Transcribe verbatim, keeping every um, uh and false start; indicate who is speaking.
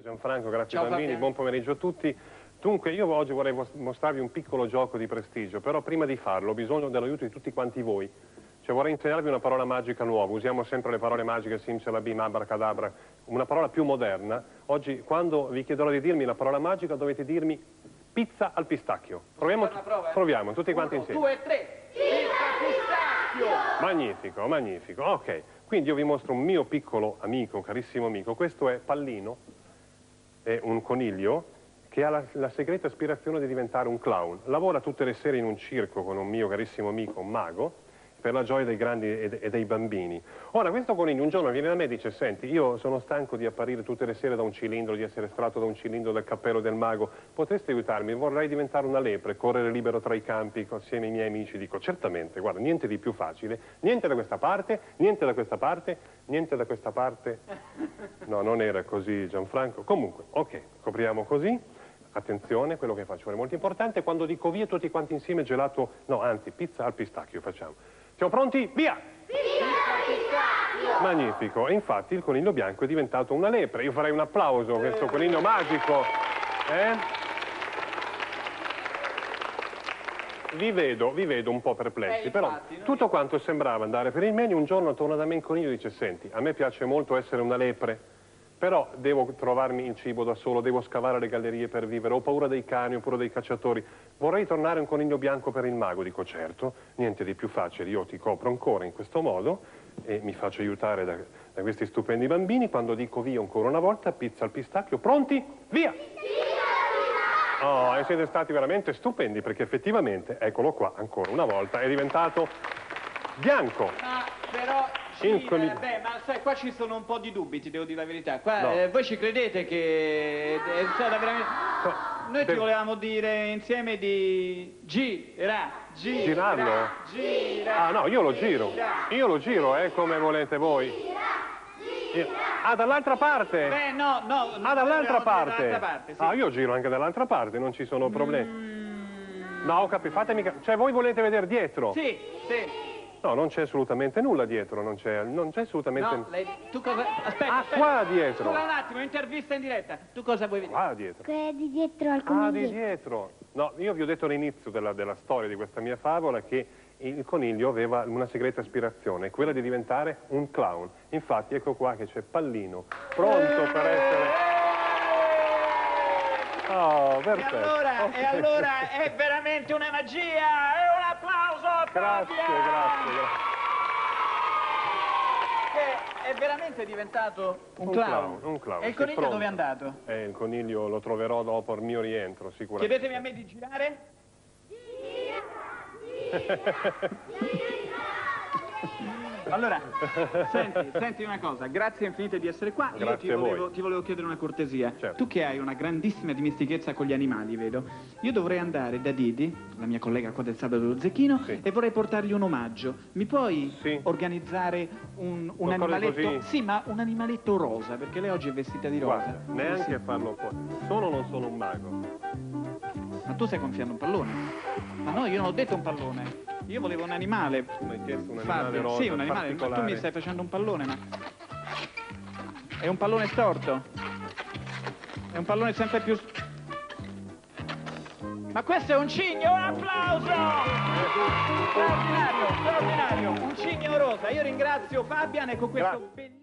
Speaker 1: Gianfranco, grazie
Speaker 2: Ciao,
Speaker 1: bambini,
Speaker 2: Fabian.
Speaker 1: buon pomeriggio a tutti. Dunque, io oggi vorrei mostrarvi un piccolo gioco di prestigio, però prima di farlo ho bisogno dell'aiuto di tutti quanti voi. Cioè vorrei insegnarvi una parola magica nuova, usiamo sempre le parole magiche, simsalabim, abracadabra, una parola più moderna. Oggi, quando vi chiederò di dirmi la parola magica, dovete dirmi pizza al pistacchio. Proviamo,
Speaker 2: prova, eh?
Speaker 1: proviamo tutti quanti
Speaker 2: Uno,
Speaker 1: insieme.
Speaker 2: due, tre. Pizza pistacchio!
Speaker 1: Magnifico, magnifico. Ok, quindi io vi mostro un mio piccolo amico, un carissimo amico. Questo è Pallino, è un coniglio che ha la, la segreta aspirazione di diventare un clown. Lavora tutte le sere in un circo con un mio carissimo amico, un mago, per la gioia dei grandi e, e dei bambini. Ora, questo coniglio un giorno viene da me e dice: senti, io sono stanco di apparire tutte le sere da un cilindro, di essere estratto da un cilindro del cappello del mago, potresti aiutarmi? Vorrei diventare una lepre, correre libero tra i campi assieme ai miei amici. Dico: certamente, guarda, niente di più facile, niente da questa parte, niente da questa parte, niente da questa parte. No, non era così, Gianfranco. Comunque, ok, copriamo così. Attenzione, quello che faccio è molto importante. Quando dico via tutti quanti insieme gelato, no, anzi, pizza al pistacchio facciamo. Siamo pronti? Via! Pizza! Magnifico. E infatti il coniglio bianco è diventato una lepre. Io farei un applauso a questo coniglio magico. Eh? Vi vedo, vi vedo un po' perplessi,
Speaker 2: Eh,
Speaker 1: però
Speaker 2: infatti, no?
Speaker 1: tutto quanto sembrava andare per il meglio. Un giorno torna da me il coniglio e dice: senti, a me piace molto essere una lepre, però devo trovarmi il cibo da solo, devo scavare le gallerie per vivere, ho paura dei cani, ho paura dei cacciatori, vorrei tornare un coniglio bianco per il mago. Dico: certo, niente di più facile, io ti copro ancora in questo modo e mi faccio aiutare da, da questi stupendi bambini. Quando dico via ancora una volta, pizza al pistacchio, pronti? Via! Oh, e siete stati veramente stupendi, perché effettivamente, eccolo qua, ancora una volta, è diventato bianco.
Speaker 2: Ma però...
Speaker 1: Il
Speaker 2: Sì,
Speaker 1: coniglio-
Speaker 2: eh, beh, ma sai, qua ci sono un po' di dubbi, ti devo dire la verità. Qua,
Speaker 1: No.
Speaker 2: eh, voi ci credete che è stata veramente... Noi ti
Speaker 1: De-
Speaker 2: volevamo dire insieme di gira, gira,
Speaker 1: Girarlo?
Speaker 2: gira.
Speaker 1: Ah no, io lo giro, io lo giro, eh, come volete voi. Io- Ah, dall'altra parte?
Speaker 2: Beh, no, no.
Speaker 1: Ah, dall'altra
Speaker 2: volevamo dire
Speaker 1: parte?
Speaker 2: dall'altra parte, sì.
Speaker 1: Ah, io giro anche dall'altra parte, non ci sono problemi.
Speaker 2: Mm,
Speaker 1: No, ho capito, fatemi cap- Cioè, voi volete vedere dietro?
Speaker 2: sì, sì.
Speaker 1: No, non c'è assolutamente nulla dietro, non c'è non c'è assolutamente...
Speaker 2: No, lei... Tu cosa... Aspetta,
Speaker 1: Ah,
Speaker 2: aspetta.
Speaker 1: qua dietro.
Speaker 2: Scusa un attimo, intervista in diretta. Tu cosa vuoi vedere?
Speaker 1: Qua dietro.
Speaker 3: Che di dietro al
Speaker 1: Ah, di
Speaker 3: coniglio.
Speaker 1: dietro. No, io vi ho detto all'inizio della, della storia di questa mia favola che il coniglio aveva una segreta aspirazione, quella di diventare un clown. Infatti, ecco qua che c'è Pallino, pronto per essere... Oh,
Speaker 2: E
Speaker 1: perfetto.
Speaker 2: allora,
Speaker 1: Ok.
Speaker 2: e allora è veramente una magia! E un applauso a
Speaker 1: Grazie,
Speaker 2: Fabian!
Speaker 1: grazie, grazie.
Speaker 2: Che è veramente diventato un,
Speaker 1: Un
Speaker 2: clown.
Speaker 1: clown, un clown,
Speaker 2: E il
Speaker 1: sì,
Speaker 2: coniglio
Speaker 1: pronto.
Speaker 2: dove è andato?
Speaker 1: Eh, il coniglio lo troverò dopo il mio rientro, sicuramente.
Speaker 2: Chiedetemi a me di girare? Allora, senti, senti una cosa, grazie infinite di essere qua. Io
Speaker 1: Grazie
Speaker 2: ti
Speaker 1: a voi.
Speaker 2: volevo, ti volevo chiedere una cortesia.
Speaker 1: Certo.
Speaker 2: Tu che hai una grandissima dimestichezza con gli animali, vedo. Io dovrei andare da Didi, la mia collega qua del Sabato dello Zecchino,
Speaker 1: Sì.
Speaker 2: e vorrei portargli un omaggio. Mi puoi
Speaker 1: Sì.
Speaker 2: organizzare un, un
Speaker 1: Qualcosa
Speaker 2: animaletto?
Speaker 1: così?
Speaker 2: Sì, ma un animaletto rosa, perché lei oggi è vestita di rosa.
Speaker 1: Guarda, neanche
Speaker 2: Sì.
Speaker 1: a farlo poi. Sono o non sono un mago?
Speaker 2: Ma tu stai gonfiando un pallone? Ma no, io non ho detto un pallone. Io volevo un animale.
Speaker 1: Mi hai chiesto un animale
Speaker 2: Fabio,
Speaker 1: rosa
Speaker 2: sì, un animale, ma tu
Speaker 1: particolare.
Speaker 2: mi stai facendo un pallone, ma... È un pallone storto? È un pallone sempre più... Ma questo è un cigno, un applauso! Straordinario, straordinario, un cigno rosa. Io ringrazio Fabian e con questo
Speaker 1: Grazie.
Speaker 2: bellissimo...